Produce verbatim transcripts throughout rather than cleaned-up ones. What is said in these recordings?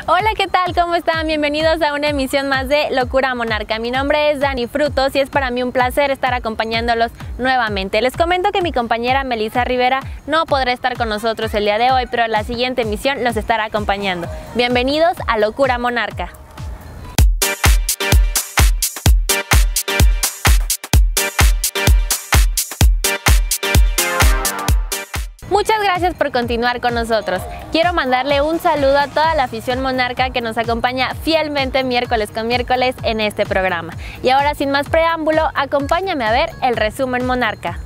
Hola, ¿qué tal? ¿Cómo están? Bienvenidos a una emisión más de Locura Monarca. Mi nombre es Dani Frutos y es para mí un placer estar acompañándolos nuevamente. Les comento que mi compañera Melissa Rivera no podrá estar con nosotros el día de hoy, pero la siguiente emisión nos estará acompañando. Bienvenidos a Locura Monarca. Muchas gracias por continuar con nosotros. Quiero mandarle un saludo a toda la afición monarca que nos acompaña fielmente miércoles con miércoles en este programa. Y ahora, sin más preámbulo, acompáñame a ver el resumen monarca.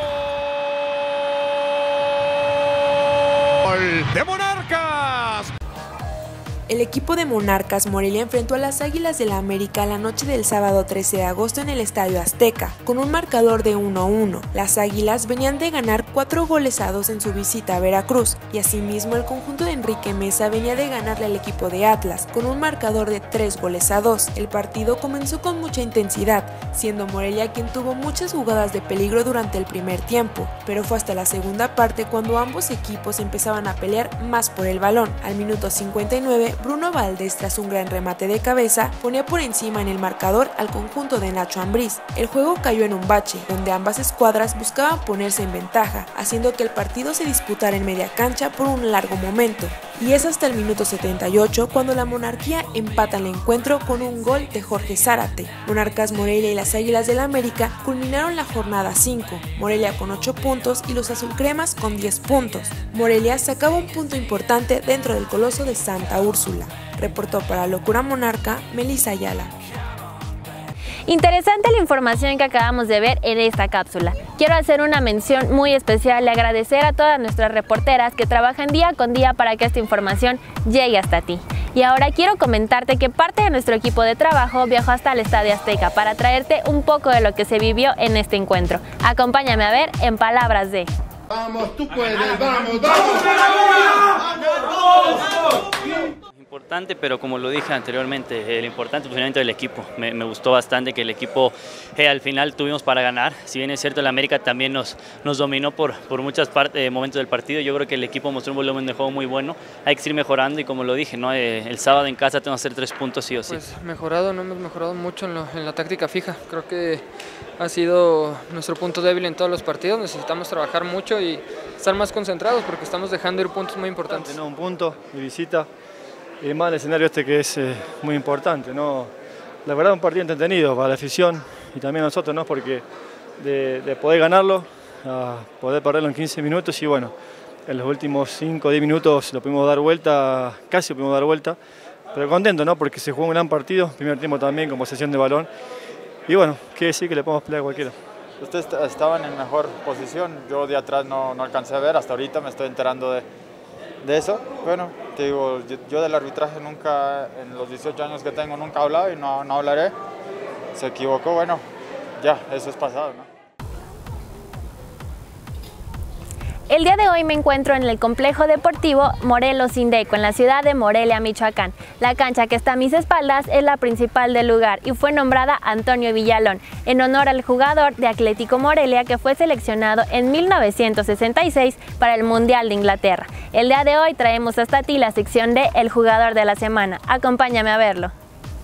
¡Gol de Monarcas! El equipo de Monarcas Morelia enfrentó a las Águilas del América la noche del sábado trece de agosto en el Estadio Azteca, con un marcador de uno a uno. Las Águilas venían de ganar cuatro goles a dos en su visita a Veracruz, y asimismo el conjunto de Enrique Mesa venía de ganarle al equipo de Atlas, con un marcador de tres goles a dos. El partido comenzó con mucha intensidad, siendo Morelia quien tuvo muchas jugadas de peligro durante el primer tiempo, pero fue hasta la segunda parte cuando ambos equipos empezaban a pelear más por el balón. Al minuto cincuenta y nueve, Bruno Valdés, tras un gran remate de cabeza, ponía por encima en el marcador al conjunto de Nacho Ambriz. El juego cayó en un bache, donde ambas escuadras buscaban ponerse en ventaja, haciendo que el partido se disputara en media cancha por un largo momento. Y es hasta el minuto setenta y ocho cuando la Monarquía empata el encuentro con un gol de Jorge Zárate. Monarcas Morelia y las Águilas del América culminaron la jornada cinco, Morelia con ocho puntos y los azulcremas con diez puntos. Morelia sacaba un punto importante dentro del coloso de Santa Úrsula. Reportó para Locura Monarca, Melissa Ayala. Interesante la información que acabamos de ver en esta cápsula. Quiero hacer una mención muy especial y agradecer a todas nuestras reporteras que trabajan día con día para que esta información llegue hasta ti. Y ahora quiero comentarte que parte de nuestro equipo de trabajo viajó hasta el Estadio Azteca para traerte un poco de lo que se vivió en este encuentro. Acompáñame a ver en palabras de... Vamos, tú puedes, vamos, vamos. Importante, pero como lo dije anteriormente, el importante funcionamiento del equipo. Me, me gustó bastante que el equipo eh, al final tuvimos para ganar. Si bien es cierto, el América también nos, nos dominó por, por muchas partes, eh, momentos del partido. Yo creo que el equipo mostró un volumen de juego muy bueno. Hay que seguir mejorando y como lo dije, ¿no? Eh, el sábado en casa tenemos que hacer tres puntos sí o sí. Pues mejorado, no hemos mejorado mucho en, lo, en la táctica fija. Creo que ha sido nuestro punto débil en todos los partidos. Necesitamos trabajar mucho y estar más concentrados porque estamos dejando ir puntos muy importantes. No, un punto de visita. Y más el escenario este que es eh, muy importante, ¿no? La verdad un partido entretenido para la afición y también nosotros, ¿no? Porque de, de poder ganarlo a poder perderlo en quince minutos y bueno, en los últimos cinco o diez minutos lo pudimos dar vuelta, casi lo pudimos dar vuelta, pero contento, ¿no? Porque se jugó un gran partido, primer tiempo también con posesión de balón y bueno, quiere decir que le podemos pelear a cualquiera. Ustedes estaban en mejor posición, yo de atrás no, no alcancé a ver, hasta ahorita me estoy enterando de, de eso. Bueno, te digo, yo, yo del arbitraje nunca, en los dieciocho años que tengo, nunca he hablado y no, no hablaré. Se equivocó, bueno, ya, eso es pasado, ¿no? El día de hoy me encuentro en el complejo deportivo Morelos Indeco, en la ciudad de Morelia, Michoacán. La cancha que está a mis espaldas es la principal del lugar y fue nombrada Antonio Villalón, en honor al jugador de Atlético Morelia que fue seleccionado en mil novecientos sesenta y seis para el Mundial de Inglaterra. El día de hoy traemos hasta ti la sección de El Jugador de la Semana. Acompáñame a verlo.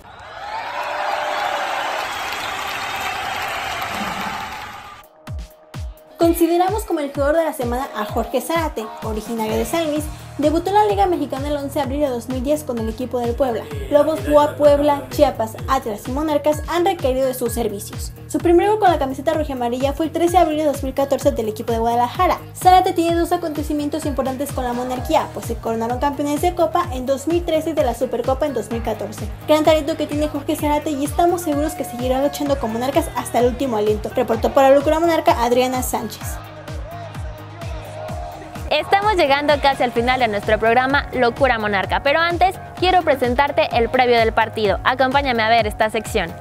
Consideramos como el jugador de la semana a Jorge Zárate, originario de San Luis. Debutó en la Liga Mexicana el once de abril de dos mil diez con el equipo del Puebla. Lobos B U A Puebla, Chiapas, Atlas y Monarcas han requerido de sus servicios. Su primer gol con la camiseta rojiamarilla fue el trece de abril de dos mil catorce del equipo de Guadalajara. Zárate tiene dos acontecimientos importantes con la Monarquía, pues se coronaron campeones de Copa en dos mil trece y de la Supercopa en dos mil catorce. Gran talento que tiene Jorge Zárate y estamos seguros que seguirá luchando con Monarcas hasta el último aliento. Reportó para Locura Monarca Adriana Sánchez. Estamos llegando casi al final de nuestro programa Locura Monarca, pero antes quiero presentarte el previo del partido. Acompáñame a ver esta sección.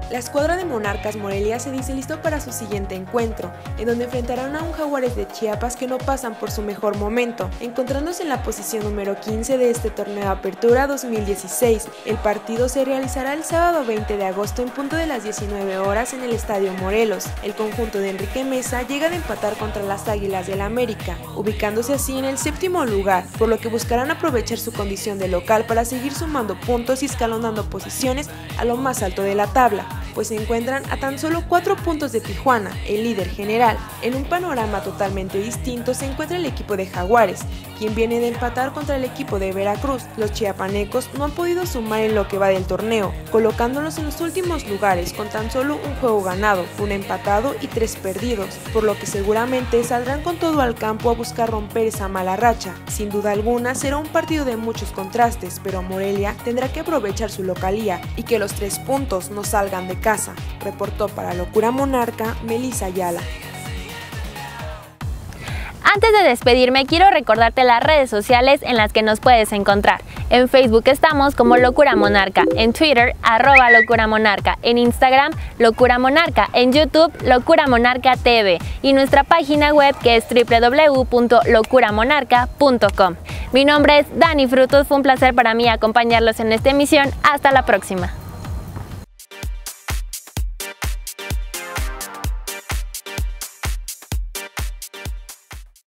La escuadra de Monarcas Morelia se dice listo para su siguiente encuentro, en donde enfrentarán a un Jaguares de Chiapas que no pasan por su mejor momento, encontrándose en la posición número quince de este torneo Apertura dos mil dieciséis. El partido se realizará el sábado veinte de agosto en punto de las diecinueve horas en el Estadio Morelos. El conjunto de Enrique Mesa llega de empatar contra las Águilas del América, ubicándose así en el séptimo lugar, por lo que buscarán aprovechar su condición de local para seguir sumando puntos y escalonando posiciones a lo más alto de la tabla, pues se encuentran a tan solo cuatro puntos de Tijuana, el líder general. En un panorama totalmente distinto se encuentra el equipo de Jaguares, quien viene de empatar contra el equipo de Veracruz. Los chiapanecos no han podido sumar en lo que va del torneo, colocándolos en los últimos lugares con tan solo un juego ganado, un empatado y tres perdidos, por lo que seguramente saldrán con todo al campo a buscar romper esa mala racha. Sin duda alguna será un partido de muchos contrastes, pero Morelia tendrá que aprovechar su localía y que los tres puntos no salgan de casa. Reportó para Locura Monarca, Melissa Ayala. Antes de despedirme, quiero recordarte las redes sociales en las que nos puedes encontrar. En Facebook estamos como Locura Monarca, en Twitter, arroba Locura Monarca, en Instagram, Locura Monarca, en YouTube, Locura Monarca T V y nuestra página web que es w w w punto locura monarca punto com. Mi nombre es Dani Frutos, fue un placer para mí acompañarlos en esta emisión. Hasta la próxima.